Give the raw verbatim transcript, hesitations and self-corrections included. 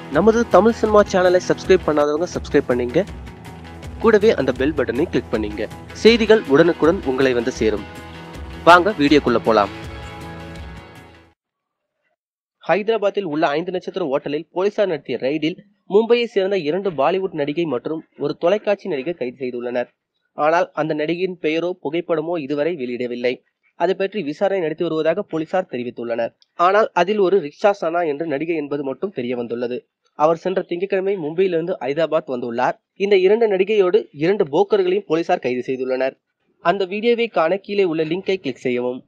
நமது தமிழ் சினிமா சேனலை சப்ஸ்கிரைப் பண்ணாதவங்க சப்ஸ்கிரைப் பண்ணீங்க, கூடவே அந்த பெல் பட்டனை கிளிக் பண்ணீங்க. செய்திகள் உடனுக்குடன் உங்களை வந்து சேரும். வாங்க வீடியோக்குள்ள போலாம். ஹைதராபாத்தில் உள்ள ஐந்து நட்சத்திர ஓட்டலில் போலீசார் நடத்திய ரெய்டில் மும்பையை சேர்ந்த இரண்டு பாலிவுட் நடிகை மற்றும் ஒரு தொலைக்காட்சி நடிகர் கைது செய்துள்ளனர். ஆனால் அந்த நடிகையின் பெயரோ புகைப்படமோ இதுவரை வெளியிடவில்லை. அது பற்றி விசாரணை நடத்தி வருவதாக போலீசார் தெரிவித்துள்ளனர். ஆனால் அதில் ஒரு ரிக்ஷா சனா என்ற நடிகை என்பது மட்டும் தெரிய வந்துள்ளது. அவர் சென்ற திங்கட்கிழமை மும்பையிலிருந்து ஐதராபாத் வந்துள்ளார். இந்த இரண்டு நடிகையோடு இரண்டு போக்கர்களையும் போலீசார் கைது செய்துள்ளனர். அந்த வீடியோவை காண கீழே உள்ள லிங்கை கிளிக் செய்யவும்.